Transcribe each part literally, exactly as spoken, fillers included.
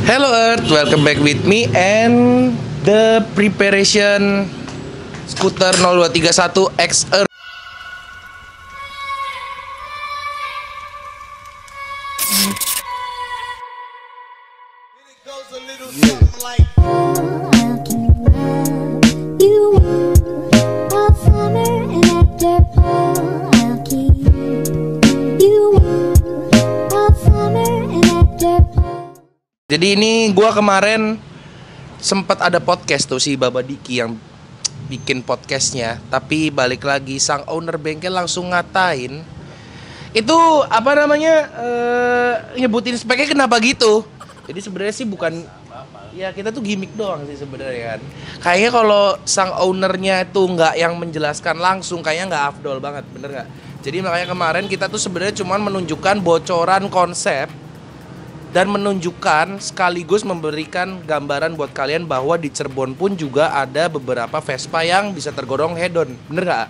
Hello Earth, welcome back with me and the preparation skuter nol dua tiga satu X Earth. Jadi ini gue kemarin sempat ada podcast tuh si Baba Diki yang bikin podcastnya, tapi balik lagi sang owner bengkel langsung ngatain itu apa namanya uh, nyebutin speknya kenapa gitu. Jadi sebenarnya sih bukan, ya kita tuh gimmick doang sih sebenarnya kan. Kayaknya kalau sang ownernya itu nggak yang menjelaskan langsung, kayaknya nggak afdol banget, bener nggak? Jadi makanya kemarin kita tuh sebenarnya cuma menunjukkan bocoran konsep dan menunjukkan sekaligus memberikan gambaran buat kalian bahwa di Cirebon pun juga ada beberapa Vespa yang bisa tergolong head-on, bener nggak?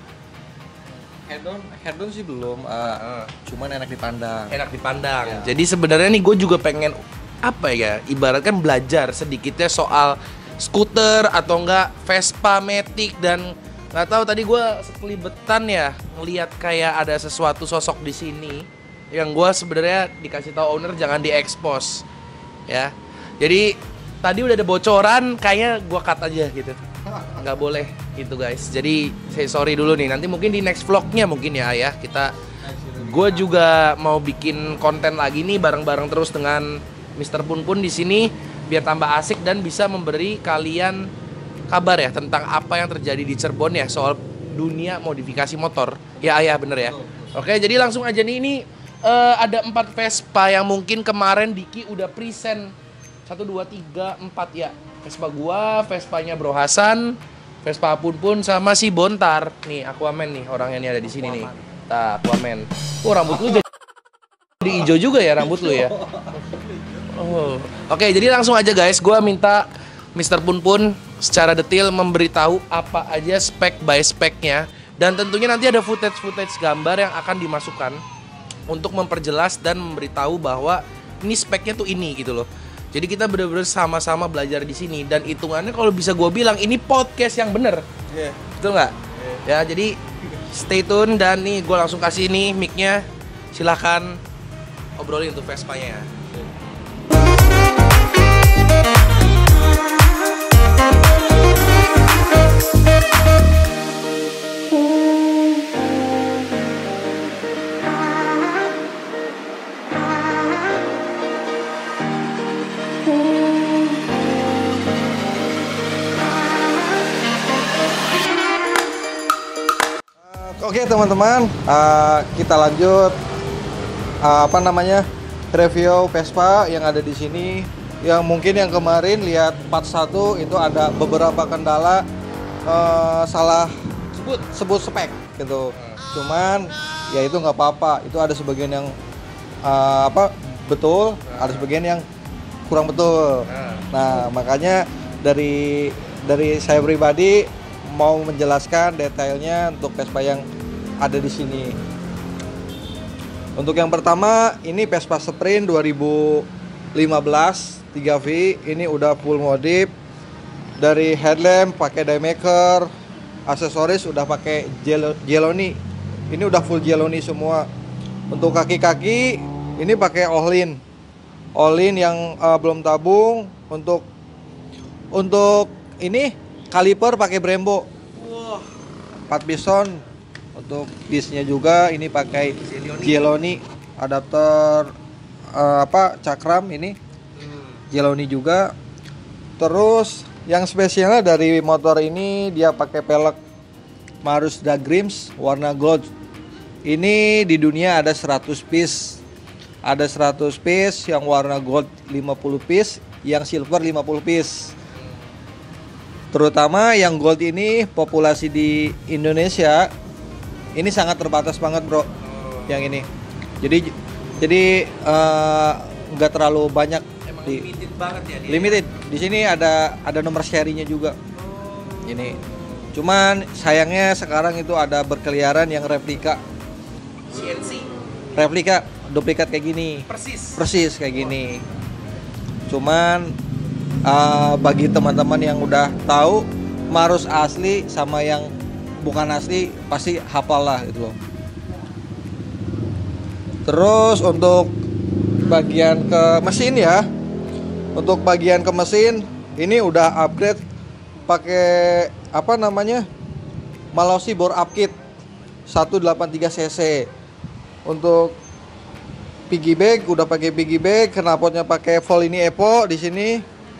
Head-on, head-on sih belum, uh, uh. cuman enak dipandang. Enak dipandang. Ya. Jadi sebenarnya nih gue juga pengen apa ya, ibaratkan belajar sedikitnya soal skuter atau enggak Vespa Matic, dan nggak tahu tadi gue sekelibetan ya ngelihat kayak ada sesuatu sosok di sini yang gue sebenarnya dikasih tahu owner jangan diekspos ya. Jadi tadi udah ada bocoran, kayaknya gue cut aja gitu, nggak boleh gitu guys. Jadi saya sorry dulu nih, nanti mungkin di next vlognya mungkin ya ya kita, gue juga mau bikin konten lagi nih bareng-bareng terus dengan Mister Pun Pun di sini biar tambah asik dan bisa memberi kalian kabar ya tentang apa yang terjadi di Cirebon ya soal dunia modifikasi motor ya ayah, bener ya. Oke, jadi langsung aja nih, ini Uh, ada empat Vespa yang mungkin kemarin Diki udah present satu, dua, tiga, empat ya. Vespa gua, Vespanya Bro Hasan, Vespa Pun Pun sama si Bontar. Nih Aquaman nih orangnya nih ada di sini nih. Nah, Aquaman. Oh, rambut lu jadi hijau juga ya rambut lu ya. Oh. Oke, jadi langsung aja guys, gua minta Mister Pun Pun secara detail memberitahu apa aja spek by speknya, dan tentunya nanti ada footage-footage gambar yang akan dimasukkan untuk memperjelas dan memberitahu bahwa ini speknya tuh ini gitu loh. Jadi kita benar-benar sama-sama belajar di sini, dan hitungannya kalau bisa gue bilang ini podcast yang bener, yeah. Betul nggak? Yeah. Ya jadi stay tune, dan nih gue langsung kasih nih mic-nya, silahkan obrolin untuk Vespanya. Oke teman-teman, uh, kita lanjut uh, apa namanya review Vespa yang ada di sini. Yang mungkin yang kemarin lihat part satu itu ada beberapa kendala, uh, salah sebut sebut spek gitu. Cuman ya itu nggak apa-apa. Itu ada sebagian yang uh, apa betul, ada sebagian yang kurang betul. Nah makanya dari dari saya pribadi mau menjelaskan detailnya untuk Vespa yang ada di sini. Untuk yang pertama, ini Vespa Sprint dua ribu lima belas tiga V, ini udah full modif. Dari headlamp pakai Daymaker, aksesoris udah pakai Jeloni. Ini udah full Jeloni semua. Untuk kaki-kaki ini pakai All-in. All-in yang uh, belum tabung. Untuk untuk ini kaliper pakai Brembo, empat piston. Untuk disnya juga ini pakai Jeloni, adapter uh, apa cakram ini Jeloni juga. Terus yang spesialnya dari motor ini dia pakai pelek Marussia Grims warna gold. Ini di dunia ada seratus piece, ada seratus piece yang warna gold lima puluh piece, yang silver lima puluh piece. Terutama yang gold ini populasi di Indonesia ini sangat terbatas banget bro, yang ini. Jadi jadi nggak uh, terlalu banyak. Emang di, limited banget ya dia. Limited. Di sini ada ada nomor serinya juga. Oh. Ini. Cuman sayangnya sekarang itu ada berkeliaran yang replika. C N C. Replika, duplikat kayak gini. Persis. Persis kayak gini. Cuman uh, bagi teman-teman yang udah tahu Marus asli sama yang bukan asli pasti hafal lah gitu loh. Terus untuk bagian ke mesin ya, untuk bagian ke mesin ini udah upgrade pakai apa namanya Malausi bore up kit seratus delapan puluh tiga cc. Untuk piggy bag udah pakai piggy bag, knalpotnya pakai Volini Evo di sini.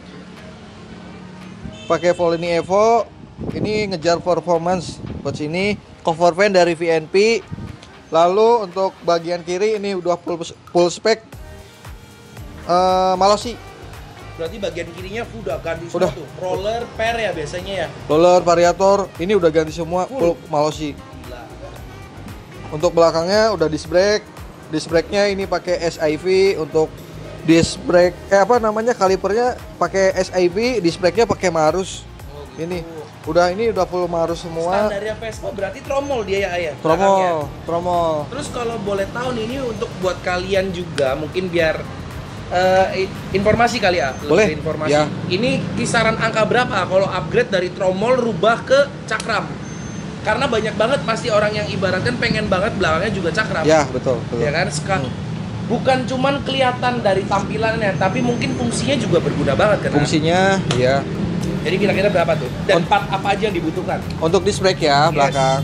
Pakai Volini Evo, ini ngejar performance buat sini. Cover fan dari V N P. Lalu untuk bagian kiri ini udah full, full spek uh, Malausi. Berarti bagian kirinya udah ganti Udah. semua tuh. Roller, per ya biasanya ya. Roller, variator, ini udah ganti semua Full. full Malausi. Gila. Untuk belakangnya udah disc brake. Disc brake-nya ini pakai S I V. Untuk disc brake eh apa namanya kalipernya pakai S I V, disc brake-nya pakai Marus. Oh, gitu. Ini udah ini udah full Marus semua. Standarnya Vespa berarti tromol dia ya ayah. Tromol, tromol. Terus kalau boleh tahu nih ini untuk buat kalian juga mungkin biar eh, informasi kali ya. lebih Boleh, ke informasi. ya. Ini kisaran angka berapa kalau upgrade dari tromol rubah ke cakram? Karena banyak banget pasti orang yang ibaratkan pengen banget belakangnya juga cakram. Ya, betul, betul. Ya kan? Seka- Hmm. Bukan cuman kelihatan dari tampilannya, tapi mungkin fungsinya juga berguna banget kan? Fungsinya ya. Jadi kira-kira berapa tuh? Dan Unt- part apa aja yang dibutuhkan? Untuk disc brake ya, Yes. belakang.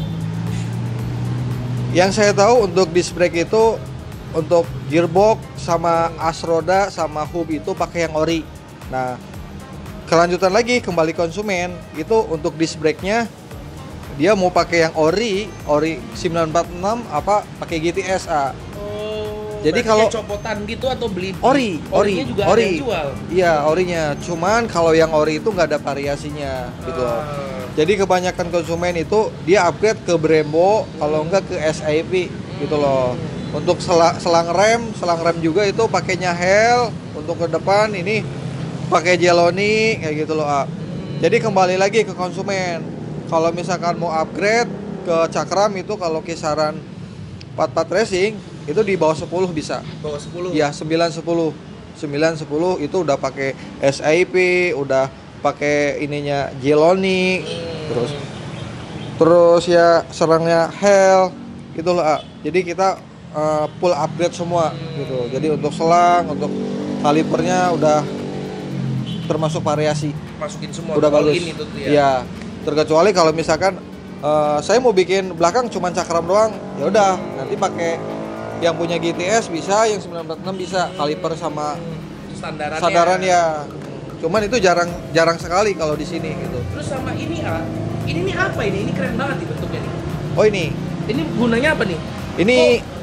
Yang saya tahu untuk disc brake itu untuk gearbox sama as roda sama hub itu pakai yang ori. Nah, kelanjutan lagi kembali konsumen itu untuk disc brake-nya dia mau pakai yang ori, ori sembilan empat enam apa pakai G T S A. Oh, Jadi berarti kalau- kayak copotan gitu atau beli Ori, orinya ori, juga ori. ada yang jual. Iya, orinya. Cuman kalau yang ori itu nggak ada variasinya gitu loh. Ah. Jadi kebanyakan konsumen itu dia upgrade ke Brembo, kalau enggak ke S I V gitu loh. Untuk sela- selang rem, selang rem juga itu pakainya Hell. Untuk ke depan ini pakai Jeloni kayak gitu loh. Ah. Jadi kembali lagi ke konsumen. Kalau misalkan mau upgrade ke cakram itu kalau kisaran empat empat racing itu di bawah sepuluh bisa. Bawa sepuluh. Ya, sembilan sepuluh. sembilan sepuluh itu udah pakai S I P, udah pakai ininya Jeloni, terus terus ya serangnya Hell gitu loh. Ah. Jadi kita uh, full upgrade semua gitu. Jadi untuk selang, untuk kalipernya udah termasuk variasi. Masukin semua Udah all bagus. in itu tuh ya. Iya. Terkecuali kalau misalkan uh, saya mau bikin belakang cuman cakram doang, ya udah nanti pakai yang punya G T S bisa, yang sembilan empat enam bisa, kaliper sama Standarannya. sandaran ya. Cuman itu jarang jarang sekali kalau di sini gitu. Terus sama ini ah, ini nih apa ini? Ini keren banget nih bentuknya nih. Oh ini, Ini gunanya apa nih? ini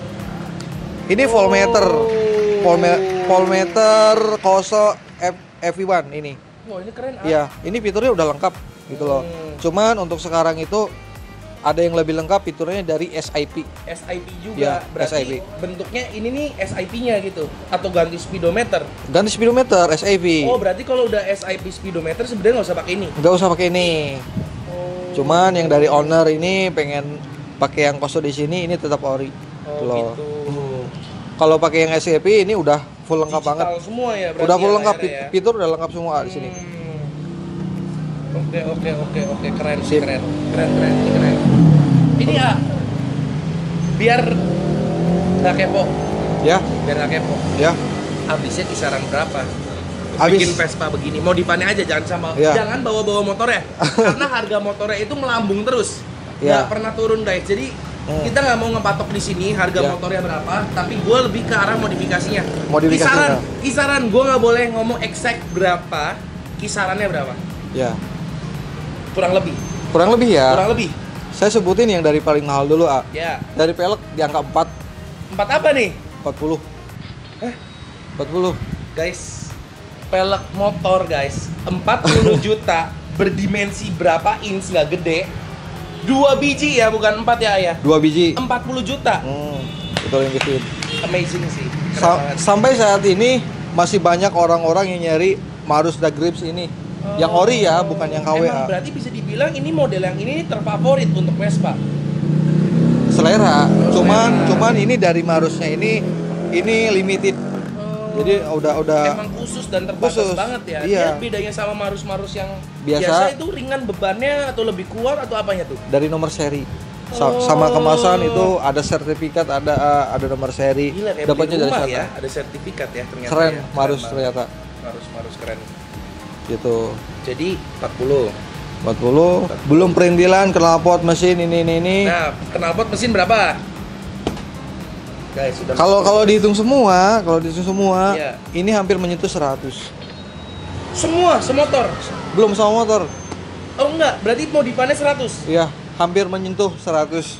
ini Oh. voltmeter, volme- voltmeter Koso F F satu ini. Wah, ini keren ah. Iya, ini fiturnya udah lengkap gitu loh. Hmm. Cuman untuk sekarang itu ada yang lebih lengkap fiturnya dari S I P. S I P juga. Ya, Berarti S I P. bentuknya ini nih S I P-nya gitu atau ganti speedometer. Ganti speedometer S I P. Oh, berarti kalau udah S I P speedometer sebenarnya nggak usah pakai ini. Nggak usah pakai ini. Oh. Cuman yang dari owner ini pengen pakai yang Koso di sini, ini tetap ori. Oh, loh. gitu. Kalau pakai yang S I P ini udah full lengkap Digital banget. semua ya berarti. Udah full ya lengkap, layarnya ya? fitur udah lengkap semua di sini. Hmm. Oke oke oke oke keren sih Sip. keren keren keren ini keren. Ini ya biar nggak kepo Ya, biar nggak kepo. ya. Habisnya kisaran berapa? Habis- Bikin Vespa begini, modifannya aja jangan sama, Iya. jangan bawa-bawa motornya, karena harga motornya itu melambung terus, Iya. nggak pernah turun guys. Jadi Hmm. kita nggak mau ngepatok di sini harga Iya. motornya berapa, tapi gue lebih ke arah modifikasinya. Modifikasinya. Kisaran, kisaran gue nggak boleh ngomong exact berapa, kisarannya berapa, Ya. kurang lebih, Kurang lebih ya. kurang lebih, Saya sebutin yang dari paling mahal dulu, A. ya. Dari pelek di angka empat, Empat apa nih, empat puluh. Eh? empat puluh. guys? Pelek motor guys, empat puluh juta, berdimensi berapa inch, nggak gede, dua biji ya, bukan empat ya ayah, Dua biji. empat puluh juta, Hmm, betul yang gituin. amazing sih. Keren Sa- banget. sampai saat ini masih banyak orang-orang yang nyari Mazda Grips ini. Yang ori ya, bukan yang K W A. Emang berarti bisa dibilang ini model yang ini terfavorit untuk Vespa. Selera. Cuman Selera. cuman ini dari Marusnya ini ini limited Jadi udah udah emang khusus dan terbatas khusus. banget ya. Iya. Dia bedanya sama Marus-Marus yang Biasa. biasa itu ringan bebannya atau lebih kuat atau apanya tuh? dari nomor seri. Sa- Oh. Sama kemasan itu ada sertifikat, ada uh, ada nomor seri. Gila, kayak Dapatnya beli dari rumah sana. ya, ada sertifikat ya ternyata. Keren, ya. Marus banget. ternyata. Marus Marus keren. Gitu. Jadi empat puluh. empat puluh belum perintilan, knalpot mesin ini ini ini. Nah, knalpot mesin berapa? Guys, sudah Kalau kalau dihitung semua, kalau dihitung semua, Iya. ini hampir menyentuh seratus. semua semotor. Belum sama motor. Oh enggak, berarti modifannya seratus. Iya, hampir menyentuh seratus.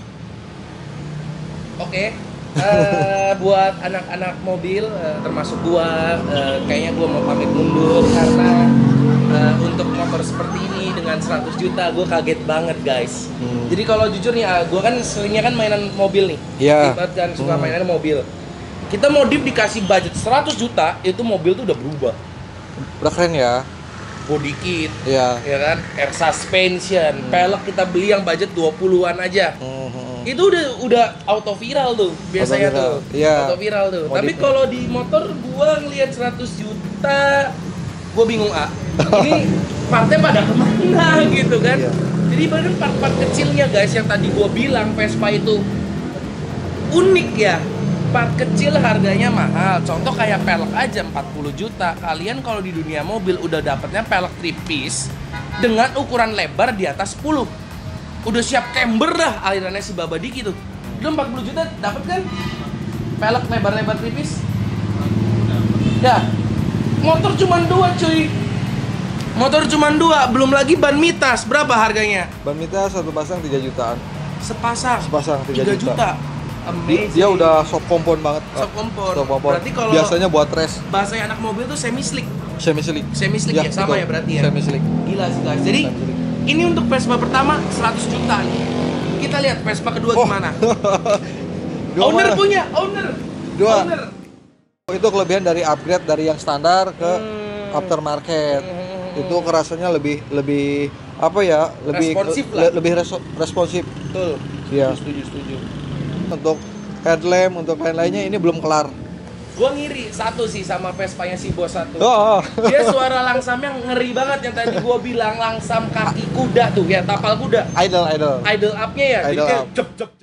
Oke. Eh, buat anak-anak mobil eh, termasuk gua eh, kayaknya gua mau pamit mundur karena eh, untuk motor seperti ini dengan seratus juta gua kaget banget guys. Hmm. Jadi kalau jujur nih ah, gua kan seringnya kan mainan mobil nih. Iya. Banget kan suka Hmm. mainan mobil. Kita modif dikasih budget seratus juta, itu mobil tuh udah berubah. Udah keren ya. Body kit, Iya. ya kan, air suspension, Hmm. pelek kita beli yang budget dua puluhan aja. Hmm, hmm. Itu udah udah auto viral tuh biasanya Auto viral, tuh. iya. Auto viral tuh. Modifnya. Tapi kalau di motor gua ngelihat seratus juta gua bingung ah. Ini partnya pada kemana gitu kan. Iya. Jadi bahkan part-part kecilnya guys yang tadi gua bilang Vespa itu unik ya. Part kecil harganya mahal. Contoh kayak pelek aja empat puluh juta. Kalian kalau di dunia mobil udah dapetnya pelek three piece dengan ukuran lebar di atas sepuluh. Udah siap camber dah alirannya si Babadiki tuh. Udah empat puluh juta dapet kan? Pelek lebar-lebar three piece. Dah. Motor cuma dua cuy. Motor cuma dua, belum lagi ban mitas. Berapa harganya? Ban mita satu pasang tiga jutaan. Sepasang. Sepasang tiga tiga juta. juta. Dia, Amazing. dia udah shop kompon banget. Shop kompon. Shop kompon. Berarti kalau- biasanya buat race bahasanya anak mobil tuh semi slick. semi slick. Semi slick ya, sama betul. ya berarti ya. Semi slick. Gila sih guys. Jadi Semi slick. ini untuk Vespa pertama seratus juta nih. Kita lihat Vespa kedua Oh. gimana. Dua owner mana? punya, owner. Dua. Owner. Itu kelebihan dari upgrade dari yang standar ke Hmm. aftermarket. Hmm. Itu kerasanya lebih lebih apa ya? Lebih Responsif le- lah. lebih reso- responsif. Betul. Iya. Setuju, setuju. Untuk headlamp, untuk lain-lainnya ini belum kelar. Gua ngiri satu sih sama Vespanya si bos satu. Oh. Dia suara langsamnya ngeri banget yang tadi gua bilang langsam kaki kuda tuh ya, tapal kuda. Idle idle. Idle up-nya ya, jadi Idle kayak up. jep jep